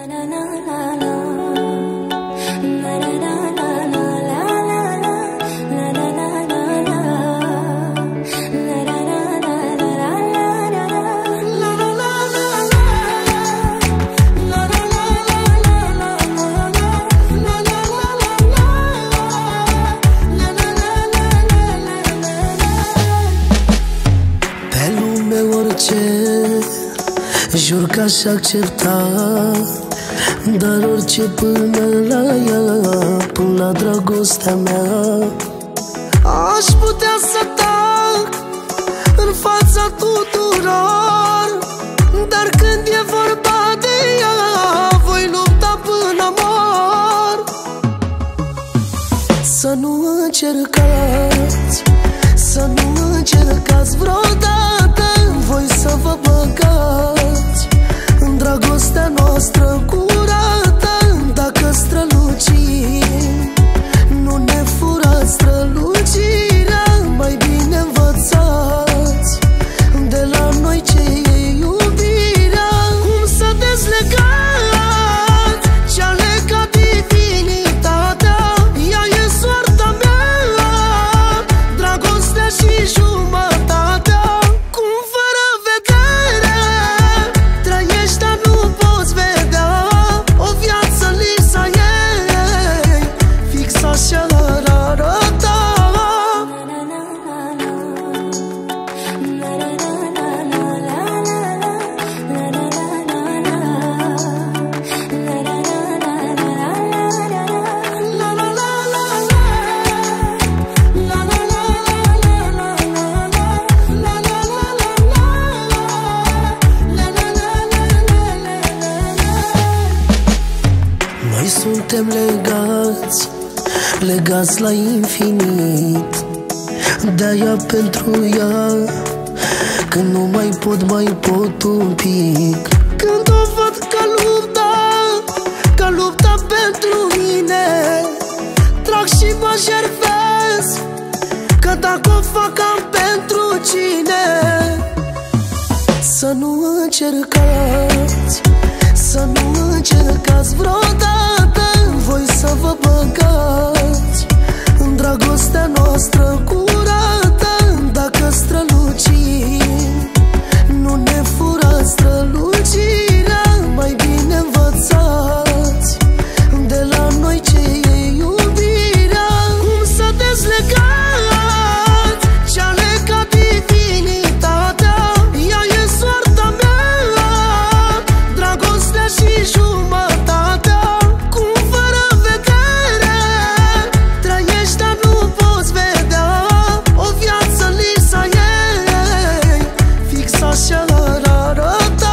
Jur că aș accepta, dar orice până la ea, până la dragostea mea. Aș putea să tac în fața tuturor, dar când e vorba de ea, voi lupta până mor. Să nu încercați, să nu încercați vreodată voi să vă băgați în dragostea noastră curată. Dacă strălucim, nu ne furați strălucirea, mai bine învățați de la noi ce e iubirea. Cum să dezlegați ce-a legat divinitatea, ea e soarta mea, dragostea și jumătatea. Cum fără vedere trăiești, dar nu poți vedea o viață lipsa ei, fix așa ar arăta. Noi suntem legați, legați la infinit. De-aia pentru ea, când nu mai pot un pic. Când o văd că lupta pentru mine, trag și mă jertfez, că dacă o fac am pentru cine. Să nu încercați, să nu încercați vreodată voi să vă băgați în dragostea noastră curată. Dacă strălucim, nu ne furați strălucirea, mai bine învățați de la noi ce e iubirea. Cum să dezlegați ce-a legat divinitatea, ea e soarta mea, dragostea și jumătatea. Cum fără vedere trăiești, dar nu poți vedea o viață lipsa ei, fix așa ar arăta.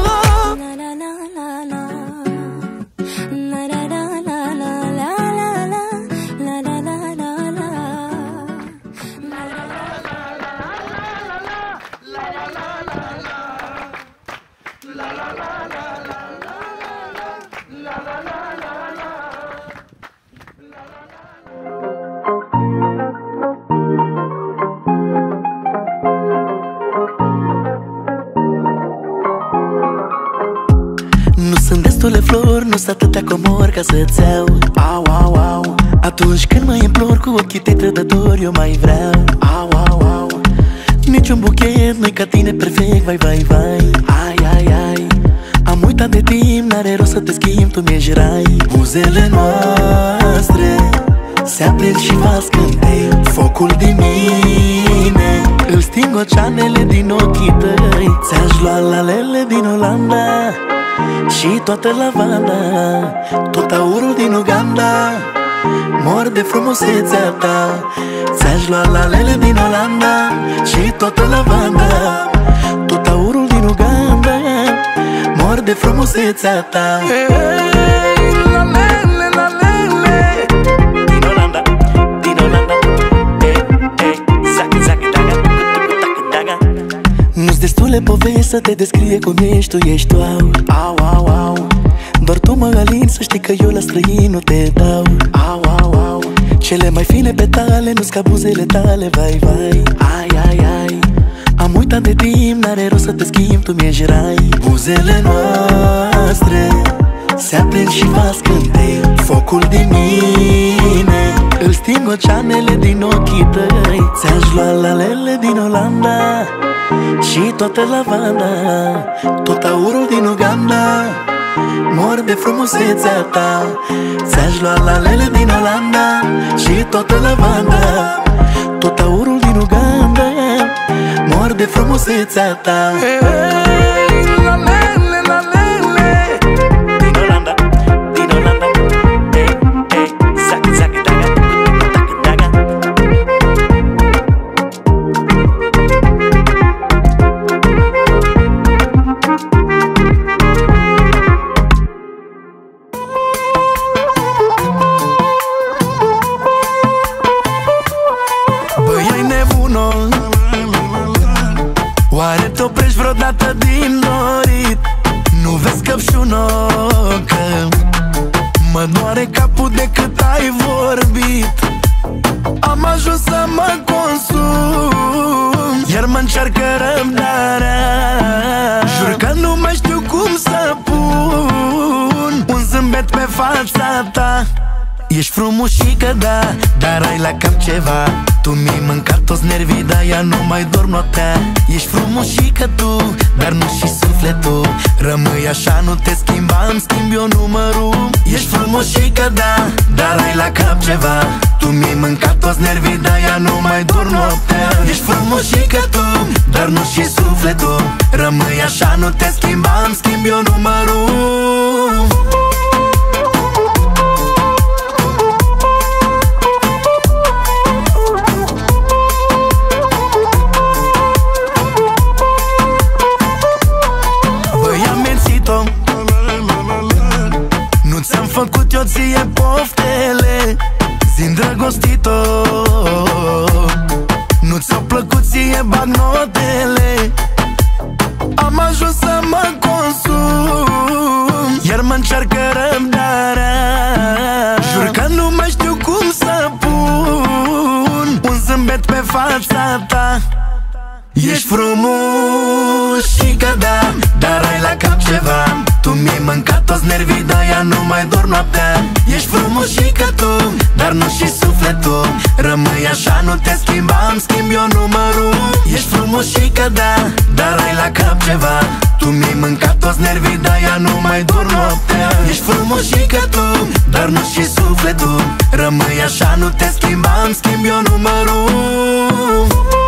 Nu sunt destule flori, nu sunt atâtea comori ca să-ți iau. Au, au, au. Atunci când mă implor cu ochii tăi trădători, eu mai vreau. Au, au, au. Niciun buchet nu-i ca tine perfect, vai, vai, vai. Ai, ai, ai. Am uitat de timp, n-are rost să te schimb, tu mi-ești rai. Buzele noastre se aprind și fac scântei. Focul din mine îl sting oceanele din ochii tăi. Ți-aș lua lalele din Olanda și toată lavanda, tot aurul din Uganda, mor de frumusețea ta. Ți-aș lua lalele din Olanda și toată lavanda, tot aurul din Uganda, mor de frumusețea ta. Lalele, lalele din Olanda, din Olanda. Nu-ți destule povesti să te descrie cum ești, tu ești tu. Au, au, au. Doar tu mă alin, să știi că eu la străin nu te dau. Au, au, au. Cele mai fine petale nu-s ca buzele tale, vai, vai. Ai, ai, ai. Am uitat de timp, n-are rost să te schimb, tu mi-ești rai. Buzele noastre se se aprind și fac scântei focul din mine. Îl sting oceanele din ochii tăi. Ți-aș lua lalele din Olanda și toată lavanda, tot aurul din Uganda. Mor de frumusețea ta. Ți-aș lua lalele din Olanda și toată lavanda, tot aurul din Uganda. Mor de frumusețea ta. Lalele, lalele Din Olanda, din Olanda. Hey, hey, zac, zac, daga, daga, daga. Băi, ai nebună, oare te-oprești vreodată din dorit? Nu vezi căpșună că mă doare capul de cât ai vorbit. Am ajuns să mă consum, iar mă încearcă răbdarea. Jur că nu mai știu cum să pun un zâmbet pe fața ta. Ești frumușică, da, dar ai la cap ceva. Tu mi-ai mâncat toți nervii, de-aia nu mai dorm noaptea. Ești frumușică tu, dar nu și sufletul. Rămâi așa, nu te schimba, îmi schimb eu numărul. Ești frumușică, da, dar ai la cap ceva. Tu mi-ai mâncat toți nervii, de-aia nu mai dorm noaptea. Ești frumușică tu, dar nu și sufletul. Rămâi așa, nu te schimba, îmi schimb eu numărul. Nu ți-am făcut eu ție poftele, zi îndrăgostit-o. Nu ți-au plăcut ție bagnotele. Am ajuns să mă consum, iar mă încearcă răbdarea. Jur că nu mai știu cum să pun un zâmbet pe fața ta. Ești frumușică, da, dar ai la cap ceva. Tu mi-ai mâncat toți nervii, de-aia nu mai dorm noaptea. Ești frumușică tu, dar nu și sufletul. Rămâi așa, nu te schimba, îmi schimb eu numărul. Ești frumușică, da, dar ai la cap ceva. Tu mi-ai mâncat toți nervii, de-aia nu mai dorm noaptea. Ești frumușică tu, dar nu și sufletul. Rămâi așa, nu te schimba, îmi schimb eu numărul.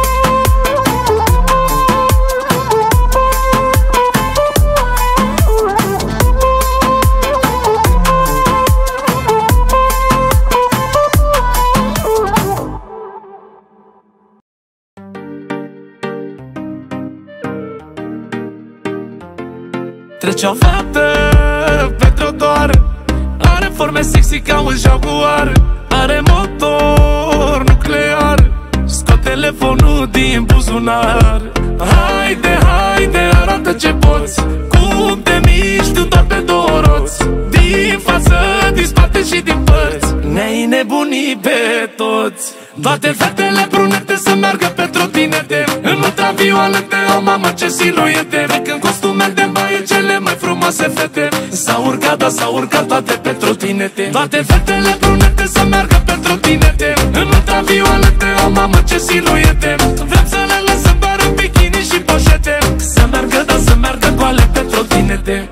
Trece o fată pe trotuar, are forme sexy ca un jaguar. Are motor nuclear, scot telefonul din buzunar. Haide, haide, arată ce poți, cum te miști tu doar pe două roți. Din față, din spate și din părți, ne-ai nebunit pe toți. Toate fetele brunete să meargă pe trotinete, în ultravioalete, o mamă ce siluete. Trec în costume de baie cele mai frumoase fete. S-au urcat, da, s-au urcat toate pe trotinete. Toate fetele brunete să meargă pe trotinete, în ultravioalete, o mamă ce siluete. Vrem să le lăsăm doar în bikini și poșete, să meargă, da, să meargă goale pe trotinete.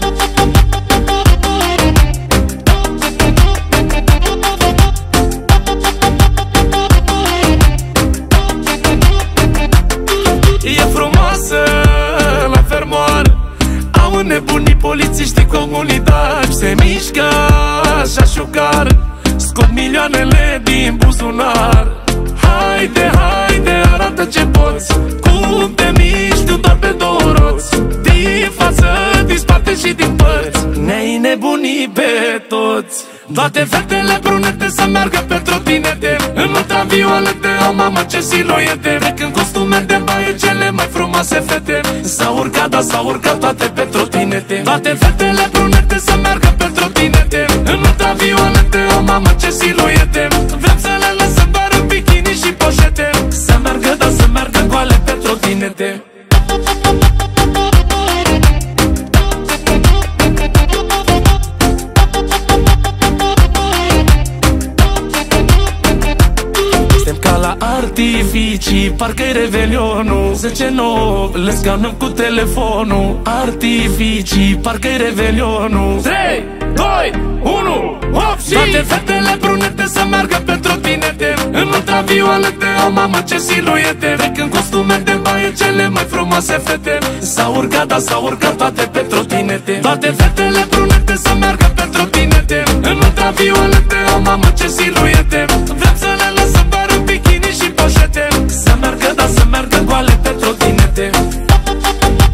E frumoasă la fermoar, au înnebunit polițiștii comunitari. Se mișcă așa șucar, scot milioanele din buzunar. Haide, haide, arată ce poți, cum te miști tu doar pe două roți. Din față, din spate și din părți, ne-ai nebunit pe toți. Toate fetele brunete să meargă pe trotinete, în ultravioalete, o mamă ce siluete. Trec în costume de baie cele mai frumoase fete. S-au urcat, da, s-au urcat toate pe trotinete. Toate fetele brunete să meargă pe trotinete, în ultravioalete, o mamă ce siluete. Vrem să le lăsăm doar în bikini și poșete, să meargă, da, să meargă goale pe trotinete. Artificii, parcă-i revelionul 10-9, le scanăm cu telefonul. Artificii, parcă-i revelionul 3, 2, 1, hop și toate fetele brunete să meargă pe trotinete, în ultravioalete, o mamă ce siluete. Trec în costume de baie cele mai frumoase fete. S-au urcat, da, s-au urcat toate pe trotinete. Toate fetele brunete să meargă pe trotinete, în ultravioalete, o mamă ce siluete. Vrem să le lăsăm doar în bikini și poșete, să meargă, da, să meargă goale pe trotinete.